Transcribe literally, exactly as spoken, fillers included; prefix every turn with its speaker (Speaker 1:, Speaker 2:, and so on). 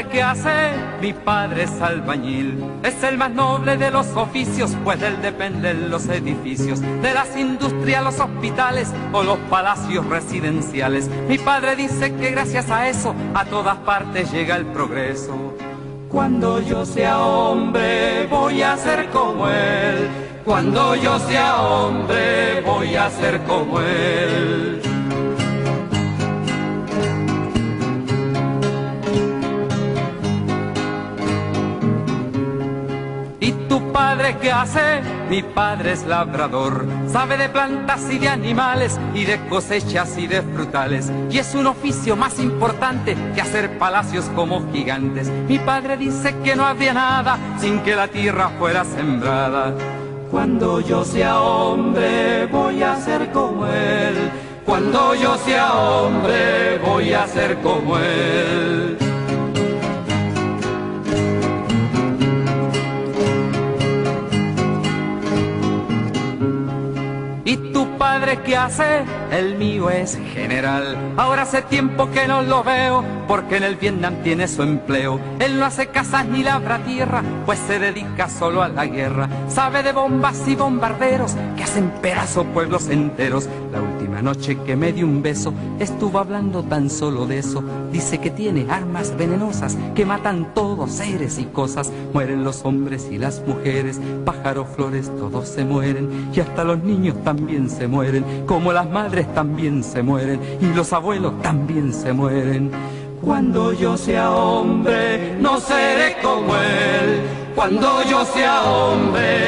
Speaker 1: que hace mi padre es albañil. Es el más noble de los oficios, pues de él dependen los edificios, de las industrias, los hospitales o los palacios residenciales. Mi padre dice que gracias a eso a todas partes llega el progreso. Cuando yo sea hombre voy a ser como él. Cuando yo sea hombre voy a ser como él. ¿Y tu padre qué hace? Mi padre es labrador, sabe de plantas y de animales y de cosechas y de frutales, y es un oficio más importante que hacer palacios como gigantes. Mi padre dice que no habría nada sin que la tierra fuera sembrada. Cuando yo sea hombre voy a ser como él. Cuando yo sea hombre voy a ser como él. ¿Y tu padre qué hace? El mío es general. Ahora hace tiempo que no lo veo, porque en el Vietnam tiene su empleo. Él no hace casas ni labra tierra, pues se dedica solo a la guerra. Sabe de bombas y bombarderos que hacen pedazos pueblos enteros. La última noche que me dio un beso estuvo hablando tan solo de eso. Dice que tiene armas venenosas que matan todos, seres y cosas. Mueren los hombres y las mujeres, pájaros, flores, todos se mueren. Y hasta los niños también se mueren, como las madres también se mueren, y los abuelos también se mueren. Cuando yo sea hombre no seré como él. Cuando yo sea hombre